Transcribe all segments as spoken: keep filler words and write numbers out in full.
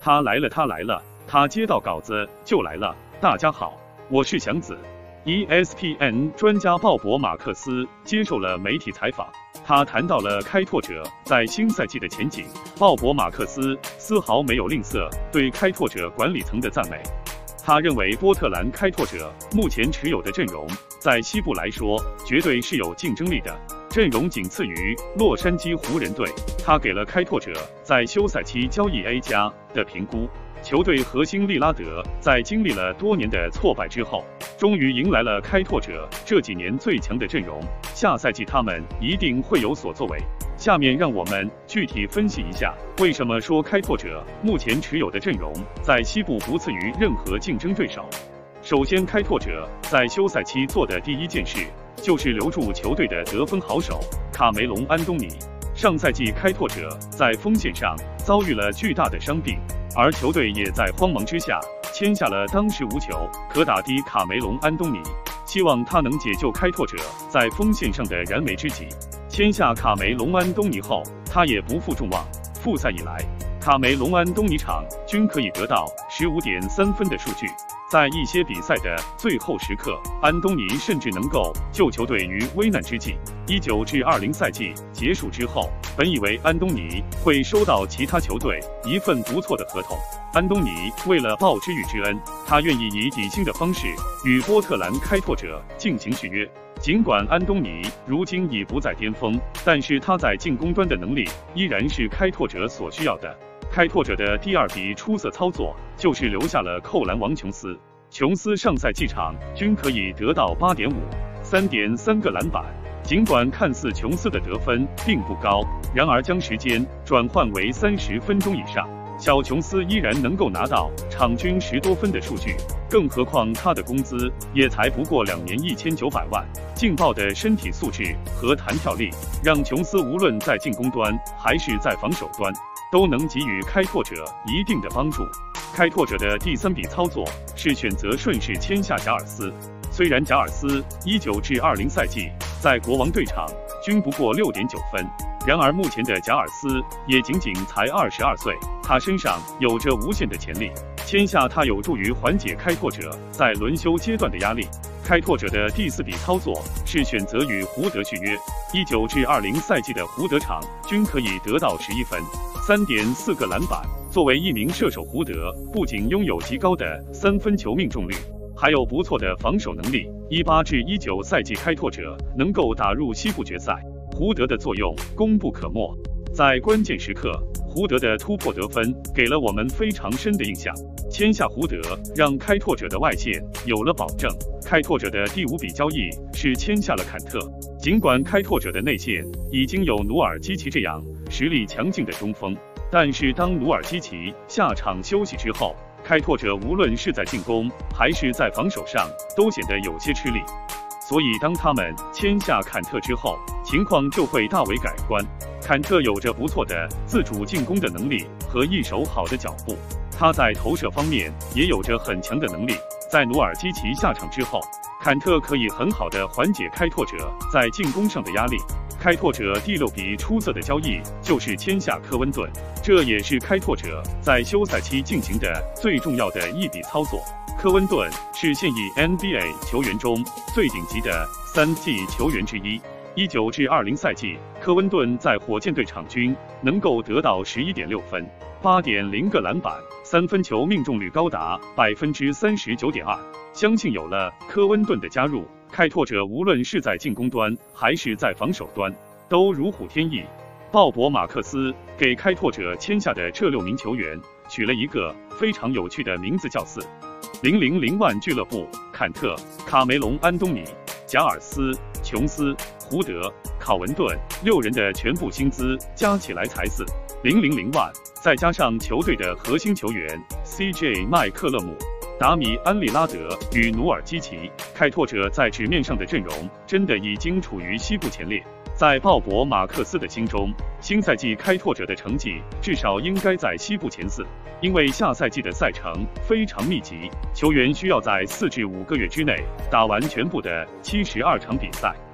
他来了，他来了，他接到稿子就来了。大家好，我是祥子。E S P N 专家鲍勃·马克斯接受了媒体采访，他谈到了开拓者在新赛季的前景。鲍勃·马克斯丝毫没有吝啬对开拓者管理层的赞美。他认为波特兰开拓者目前持有的阵容在西部来说绝对是有竞争力的，阵容仅次于洛杉矶湖人队。他给了开拓者在休赛期交易 A 加的评估。球队核心利拉德在经历了多年的挫败之后，终于迎来了开拓者这几年最强的阵容。下赛季他们一定会有所作为。下面让我们具体分析一下，为什么说开拓者目前持有的阵容在西部不次于任何竞争对手。首先，开拓者在休赛期做的第一件事就是留住球队的得分好手卡梅隆·安东尼。上赛季开拓者在锋线上遭遇了巨大的伤病，而球队也在慌忙之下签下了当时无球可打的卡梅隆·安东尼，希望他能解救开拓者在锋线上的燃眉之急。签下卡梅隆·安东尼后，他也不负众望。复赛以来，卡梅隆·安东尼场均可以得到 十五点三 分的数据。在一些比赛的最后时刻，安东尼甚至能够救球队于危难之际。十九至二十赛季结束之后，本以为安东尼会收到其他球队一份不错的合同。安东尼为了报知遇之恩，他愿意以底薪的方式与波特兰开拓者进行续约。尽管安东尼如今已不在巅峰，但是他在进攻端的能力依然是开拓者所需要的。开拓者的第二笔出色操作就是留下了扣篮王琼斯。琼斯上赛季场均可以得到 八点五、三点三 个篮板。尽管看似琼斯的得分并不高，然而将时间转换为三十分钟以上，小琼斯依然能够拿到场均十多分的数据。更何况他的工资也才不过两年一千九百万。劲爆的身体素质和弹跳力让琼斯无论在进攻端还是在防守端都能给予开拓者一定的帮助。开拓者的第三笔操作是选择顺势签下贾尔斯。虽然贾尔斯十九至二十赛季在国王队场均不过 六点九 分，然而目前的贾尔斯也仅仅才二十二岁，他身上有着无限的潜力。签下他有助于缓解开拓者在轮休阶段的压力。开拓者的第四笔操作是选择与胡德续约。十九至二十赛季的胡德场均可以得到十一分、三点四 个篮板。作为一名射手，胡德不仅拥有极高的三分球命中率，还有不错的防守能力。十八至十九赛季开拓者能够打入西部决赛，胡德的作用功不可没。在关键时刻，胡德的突破得分给了我们非常深的印象。签下胡德让开拓者的外线有了保证。开拓者的第五笔交易是签下了坎特。尽管开拓者的内线已经有努尔基奇这样实力强劲的中锋，但是当努尔基奇下场休息之后，开拓者无论是在进攻还是在防守上都显得有些吃力。所以当他们签下坎特之后，情况就会大为改观。坎特有着不错的自主进攻的能力和一手好的脚步，他在投射方面也有着很强的能力。在努尔基奇下场之后，坎特可以很好的缓解开拓者在进攻上的压力。开拓者第六笔出色的交易就是签下科温顿，这也是开拓者在休赛期进行的最重要的一笔操作。科温顿是现役 N B A 球员中最顶级的三 G 球员之一。十九至二十赛季，科温顿在火箭队场均能够得到 十一点六 分、八点零 个篮板，三分球命中率高达 百分之三十九点二。相信有了科温顿的加入，开拓者无论是在进攻端还是在防守端都如虎添翼。鲍勃·马克斯给开拓者签下的这六名球员取了一个非常有趣的名字，叫四零零零万俱乐部。坎特、卡梅隆·安东尼、贾尔斯、琼斯、胡德、考文顿六人的全部薪资加起来才四零零零万，再加上球队的核心球员 C J 麦克勒姆、达米安利拉德与努尔基奇，开拓者在纸面上的阵容真的已经处于西部前列。在鲍勃·马克斯的心中，新赛季开拓者的成绩至少应该在西部前四，因为下赛季的赛程非常密集，球员需要在四至五个月之内打完全部的七十二场比赛。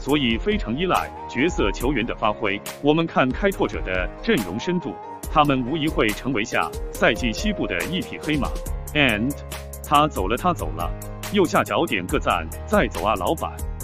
所以非常依赖角色球员的发挥。我们看开拓者的阵容深度，他们无疑会成为下赛季西部的一匹黑马。And 他走了，他走了。右下角点个赞，再走啊，老板。